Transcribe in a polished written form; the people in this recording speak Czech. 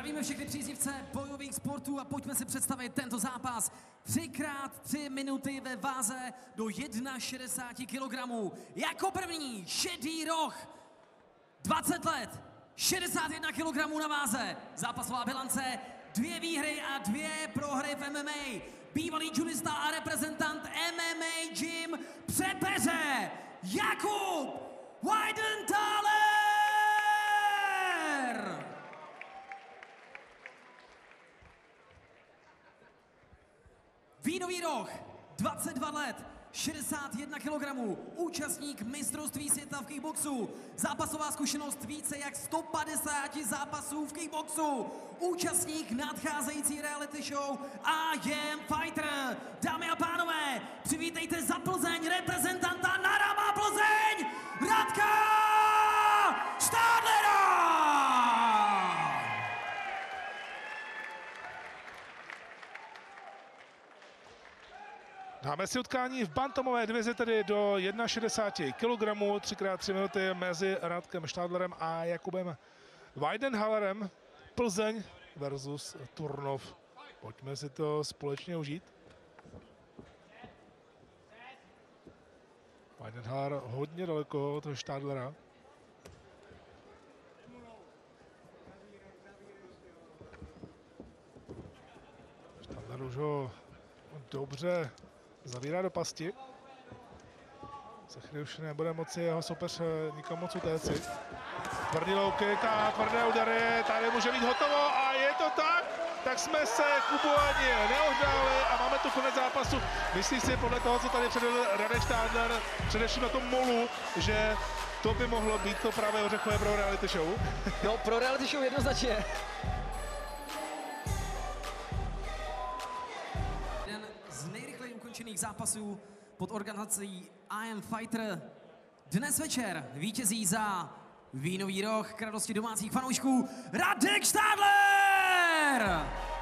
Zdravíme všechny příznivce bojových sportů a pojďme si představit tento zápas. 3x3 minuty ve váze do 61 kg. Jako první Šedý roh, 20 let, 61 kg na váze. Zápasová bilance, 2 výhry a 2 prohry v MMA. Bývalý judista a reprezentant MMA Gym Přepeře, Jakub Weidenthaler! Vínový roh, 22 let, 61 kg, účastník mistrovství světa v kickboxu, zápasová zkušenost více jak 150 zápasů v kickboxu, účastník nadcházející reality show I Am Fighter. Dámy a pánové, přivítejte za Plzeň reprezentanta Narama Plzeň, Radka Štádlera! Dáme si utkání v bantamové divizi, tedy do 61 kg, 3x3 minuty mezi Radkem Štádlerem a Jakubem Weidenthalerem. Plzeň versus Turnov. Pojďme si to společně užít. Weidenthaler hodně daleko od Štádlera. Štádler už ho dobře zavírá do pasti. Za chvíli už nebude moci jeho soupeř nikam moc utéci. Tvrdý low kick a tvrdé udary, tady může být hotovo a je to tak, tak jsme se Kubu ani neohdáli a máme tu konec zápasu. Myslíš si podle toho, co tady předvedl Radek Štádler, především na tom molu, že to by mohlo být to právě ořechové pro reality show? No, pro reality show jednoznačně. Ukončených zápasů pod organizací I Am Fighter. Dnes večer vítězí za Vínový roh k radosti domácích fanoušků Radek Štádler!